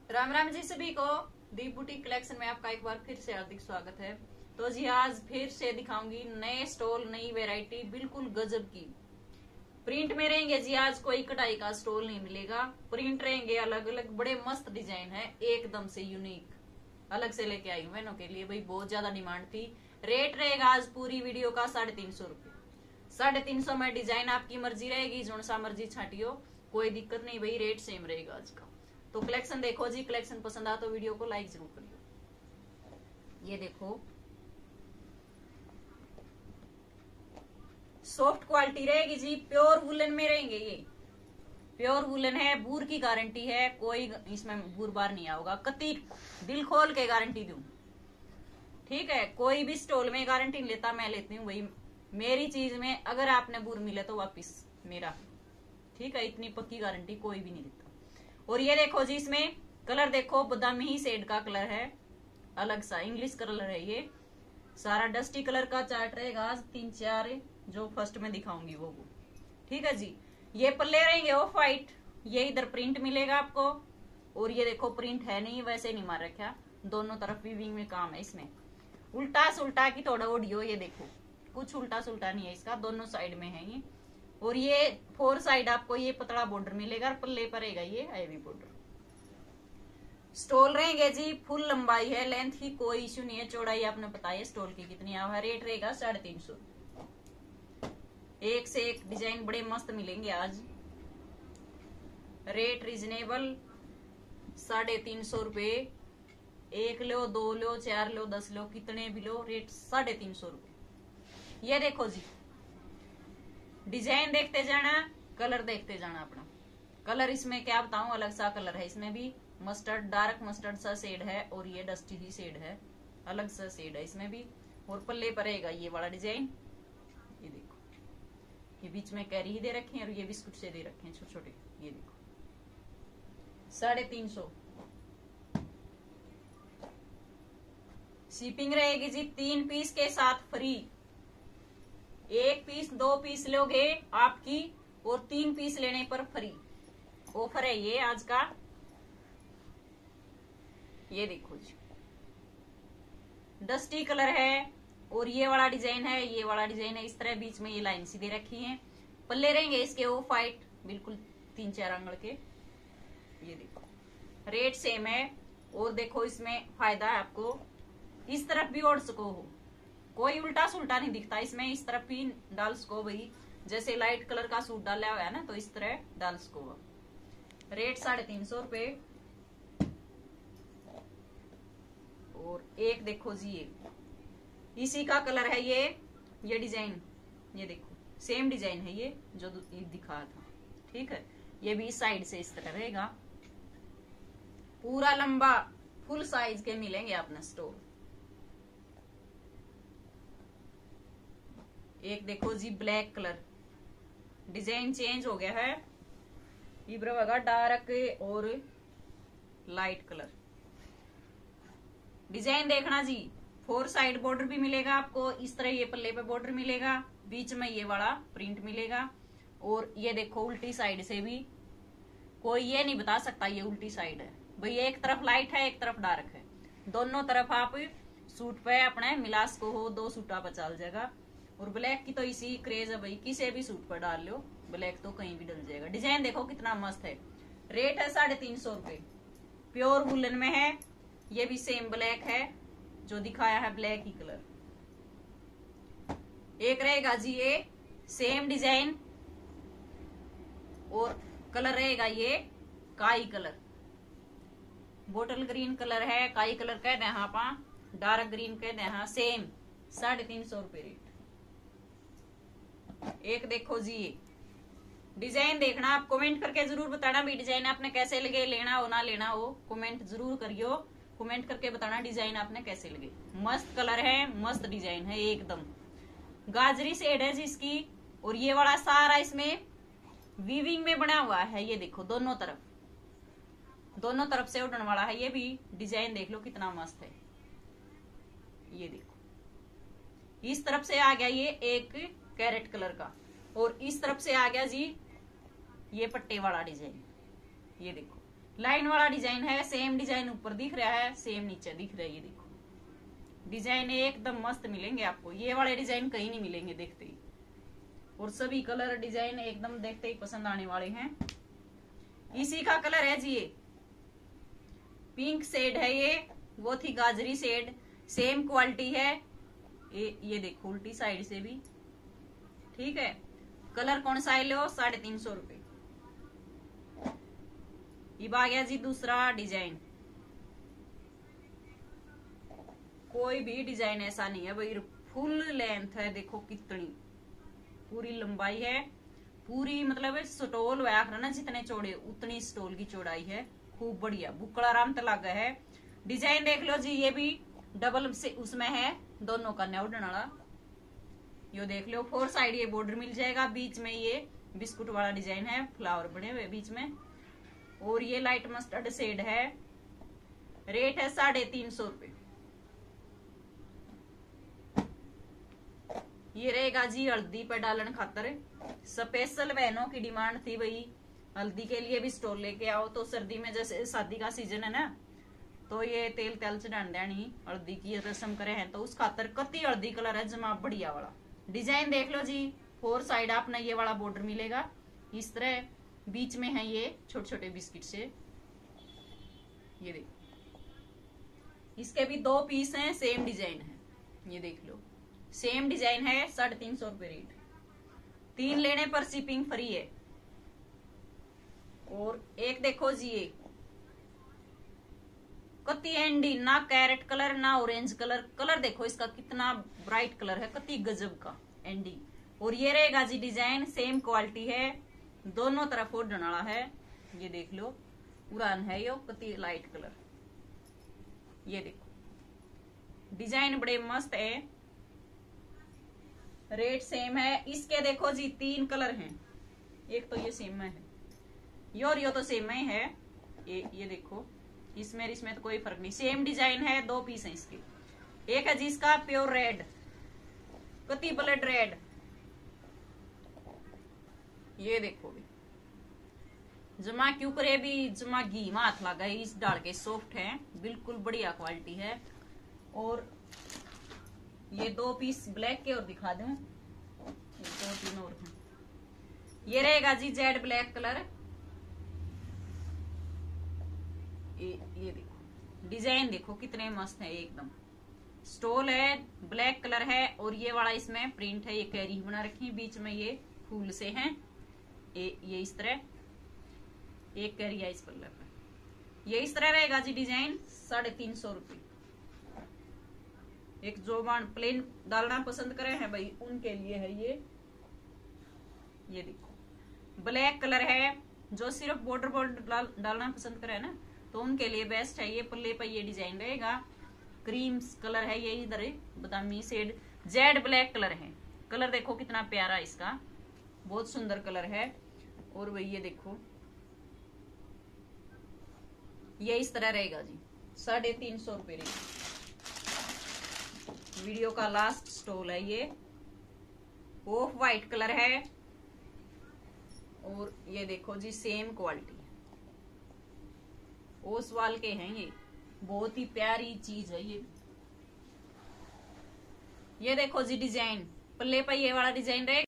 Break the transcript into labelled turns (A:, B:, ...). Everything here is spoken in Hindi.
A: राम राम जी सभी को। दीप बुटीक कलेक्शन में आपका एक बार फिर से हार्दिक स्वागत है। तो जी आज फिर से दिखाऊंगी नए स्टॉल, नई वैरायटी, बिल्कुल गजब की प्रिंट में रहेंगे जी। आज कोई कटाई का स्टॉल नहीं मिलेगा, प्रिंट रहेंगे अलग अलग, बड़े मस्त डिजाइन है, एकदम से यूनिक अलग से लेके आई हूँ बहनों के लिए। भाई बहुत ज्यादा डिमांड थी। रेट रहेगा आज पूरी वीडियो का 350 रुपये। 350 में डिजाइन आपकी मर्जी रहेगी, जो सा मर्जी छाटियो, कोई दिक्कत नहीं भाई, रेट सेम रहेगा आज का। तो कलेक्शन देखो जी, कलेक्शन पसंद आ तो वीडियो को लाइक जरूर करियो। ये देखो सॉफ्ट क्वालिटी रहेगी जी, प्योर वुलन में रहेंगे। ये प्योर वुलन है, बूर की गारंटी है, कोई इसमें बूर बार नहीं आएगा। कति दिल खोल के गारंटी दूं, ठीक है। कोई भी स्टॉल में गारंटी नहीं लेता, मैं लेती हूँ भाई। मेरी चीज में अगर आपने बूर मिले तो वापिस मेरा, ठीक है। इतनी पक्की गारंटी कोई भी नहीं देता। और ये देखो जी, इसमें कलर देखो, बादामी ही शेड का कलर है, अलग सा इंग्लिश कलर है। ये सारा डस्टी कलर का चार्ट रहेगा आज, 3-4 जो फर्स्ट में दिखाऊंगी वो ठीक है जी। ये पल्ले रहेंगे ऑफ व्हाइट, ये इधर प्रिंट मिलेगा आपको। और ये देखो प्रिंट है नहीं, वैसे नहीं मार रखा, दोनों तरफ वीविंग में काम है इसमें। उल्टा सुल्टा की थोड़ा ऑडियो, ये देखो कुछ उल्टा सुल्टा नहीं है इसका, दोनों साइड में है ये। और ये 4 साइड आपको ये पतला बॉर्डर मिलेगा, पल्ले पर रहेगा ये हैवी बॉर्डर। स्टॉल रहेंगे जी, फुल लंबाई है, लेंथ की कोई इश्यू नहीं है। चौड़ाई आपने बताया स्टॉल की कितनी है। रेट रहेगा 350। एक से एक डिजाइन बड़े मस्त मिलेंगे आज। रेट रीजनेबल, 350 रुपए। 1 लो, 2 लो, 4 लो, 10 लो, कितने भी लो, रेट 350 रुपए। ये देखो जी, डिजाइन देखते जाना, कलर देखते जाना अपना। कलर इसमें क्या बताऊं, अलग सा कलर है इसमें भी, मस्टर्ड, डार्क मस्टर्ड सा शेड है, और ये डस्टी ही शेड है, अलग सा शेड है इसमें भी। और पल्ले पर रहेगा ये वाला डिजाइन। ये देखो, ये बीच में कैरी ही दे रखे हैं, और ये बिस्कुट से दे रखे हैं छोटे छोटे। ये देखो 350। शिपिंग रहेगी जी 3 पीस के साथ फ्री। 1 पीस 2 पीस लोगे आपकी, और 3 पीस लेने पर फ्री। ऑफर है ये आज का। ये देखो जी, डस्टी कलर है, और ये वाला डिजाइन है, ये वाला डिजाइन है, इस तरह बीच में ये लाइन सी दे रखी है। पल्ले रहेंगे इसके ऑफ व्हाइट, बिल्कुल 3-4 आंगल के। ये देखो रेट सेम है। और देखो इसमें फायदा है आपको, इस तरफ भी ओढ़ सको हो, कोई उल्टा सुल्टा नहीं दिखता इसमें, इस तरफ भी डाल सको भाई। जैसे लाइट कलर का सूट डाला हुआ है ना, तो इस तरह डाल सको। रेट 350 रुपए। और एक देखो जी, ये इसी का कलर है, ये डिजाइन, ये देखो सेम डिजाइन है ये जो दिखा था, ठीक है। ये भी साइड से इस तरह रहेगा, पूरा लंबा फुल साइज के मिलेंगे अपना स्टोर। एक देखो जी, ब्लैक कलर, डिजाइन चेंज हो गया है, इब्रा डार्क और लाइट कलर। डिजाइन देखना जी, 4 साइड बॉर्डर भी मिलेगा आपको, इस तरह ये पल्ले पे बॉर्डर मिलेगा, बीच में ये वाला प्रिंट मिलेगा। और ये देखो उल्टी साइड से भी, कोई ये नहीं बता सकता ये उल्टी साइड है भाई। एक तरफ लाइट है, एक तरफ डार्क है, दोनों तरफ आप सूट पे अपने मिलास को हो, 2 सूटा पर चल जाएगा। और ब्लैक की तो इसी क्रेज है भाई, किसी भी सूट पर डाल लो, ब्लैक तो कहीं भी डल जाएगा। डिजाइन देखो कितना मस्त है। रेट है 350 रुपए। प्योर वुलन में है, ये भी सेम ब्लैक है जो दिखाया है, ब्लैक ही कलर। एक रहेगा जी ये सेम डिजाइन, और कलर रहेगा ये काई कलर, बोटल ग्रीन कलर है, काई कलर कह दे हाँ, डार्क ग्रीन कह दे हाँ, सेम 350 रुपए रेट। एक देखो जी, ये डिजाइन देखना, आप कमेंट करके जरूर बताना भी डिजाइन आपने कैसे लगे, लेना हो ना लेना हो कमेंट जरूर करियो। कमेंट करके बताना डिजाइन आपने कैसे लगे। मस्त कलर है, मस्त डिजाइन है, एकदम गाजरी शेड है जिसकी। और ये वाला सारा इसमें वीविंग में बना हुआ है, ये देखो दोनों तरफ से उड़ने वाला है। ये भी डिजाइन देख लो कितना मस्त है। ये देखो इस तरफ से आ गया ये एक कैरेट कलर का, और इस तरफ से आ गया जी ये पट्टे वाला डिजाइन। ये देखो लाइन वाला डिजाइन है, सेम डिजाइन ऊपर दिख रहा है, सेम नीचे दिख रहा है। ये देखो डिजाइन एकदम मस्त मिलेंगे आपको, ये वाले डिजाइन कहीं नहीं मिलेंगे देखते ही। और सभी कलर डिजाइन एकदम देखते ही पसंद आने वाले हैं। इसी का कलर है जी, ये पिंक शेड है, ये वो थी गाजरी शेड, सेम क्वालिटी है। ये देखो उल्टी साइड से भी, ठीक है। कलर कौन सा है लो, 350 रुपए। ये आ गया जी दूसरा डिजाइन। कोई भी डिजाइन ऐसा नहीं है भाई, फुल लेंथ है, देखो कितनी पूरी लंबाई है, पूरी मतलब स्टोल हुआ ना, जितने चौड़े उतनी स्टोल की चौड़ाई है, खूब बढ़िया बुकड़ा आराम तक लगा है। डिजाइन देख लो जी, ये भी डबल से उसमें है, दोनों का न्यू डनाड़ा। यो देख लो 4 साइड ये बॉर्डर मिल जाएगा, बीच में ये बिस्कुट वाला डिजाइन है, फ्लावर बने हुए बीच में। और ये लाइट मस्टर्ड शेड है। रेट है 350 रुपए। ये रहेगा जी हल्दी पर डालन खातर, स्पेशल बहनों की डिमांड थी भाई, हल्दी के लिए भी स्टोल लेके आओ। तो सर्दी में जैसे शादी का सीजन है ना, तो ये तेल तेल चढ़ान देनी हल्दी की रस्म करे हैं, तो उस खातर कति हल्दी कलर है जमा बढ़िया वाला। डिजाइन देख लो जी, 4 साइड आपने ये वाला बॉर्डर मिलेगा, इस तरह बीच में है ये छोटे छोटे बिस्किट से। ये देखो इसके भी 2 पीस हैं, सेम डिजाइन है, ये देख लो सेम डिजाइन है। 350 रुपए रेट, 3 लेने पर शिपिंग फ्री है। और एक देखो जी, ये कति एंडी, ना कैरेट कलर ना ऑरेंज कलर, कलर देखो इसका कितना ब्राइट कलर है, कति गजब का एंडी। और ये रहेगा जी डिजाइन, सेम क्वालिटी है, दोनों तरफ वो डनाला है। ये देख लो उड़ान है, यो कति लाइट कलर। ये देखो डिजाइन बड़े मस्त है, रेट सेम है। इसके देखो जी 3 कलर हैं, एक तो ये सेम में है, यो तो सेम में है। ये देखो इसमें तो कोई फर्क नहीं, सेम डिजाइन है, 2 पीस हैं इसके। एक है जिसका प्योर रेड, कति ब्लड रेड, ये देखो जमा क्यों करे भी, जमा घी में हाथ लगा इस डाल के, सॉफ्ट है बिल्कुल, बढ़िया क्वालिटी है। और ये 2 पीस ब्लैक के और दिखा दूं, 2-3 और हैं। ये रहेगा जी जेड ब्लैक कलर। ये देखो डिजाइन देखो कितने मस्त है, एकदम स्टोल है, ब्लैक कलर है। और ये वाला इसमें प्रिंट है, ये कैरी बना रखी, बीच में ये फूल से हैं, ये इस तरह एक कैरी है इस पल्ले पे। ये इस तरह रहेगा जी डिजाइन, 350 रुपए। एक जो मान प्लेन डालना पसंद करे हैं भाई, उनके लिए है ये। ये देखो ब्लैक कलर है, जो सिर्फ बॉर्डर डालना पसंद करे ना, तो उनके लिए बेस्ट है। ये पल्ले पर ये डिजाइन रहेगा, क्रीम कलर है ये, इधर बादामी शेड, जेड ब्लैक कलर है। कलर देखो कितना प्यारा इसका, बहुत सुंदर कलर है। और वही ये देखो ये इस तरह रहेगा जी, 350 रुपए रहेगा। वीडियो का लास्ट स्टॉल है ये, ऑफ वाइट कलर है। और ये देखो जी सेम क्वालिटी, ओसवाल के हैं ये, बहुत ही प्यारी चीज है ये। ये देखो जी डिजाइन, पल्ले पर ये वाला डिजाइन रहेगा।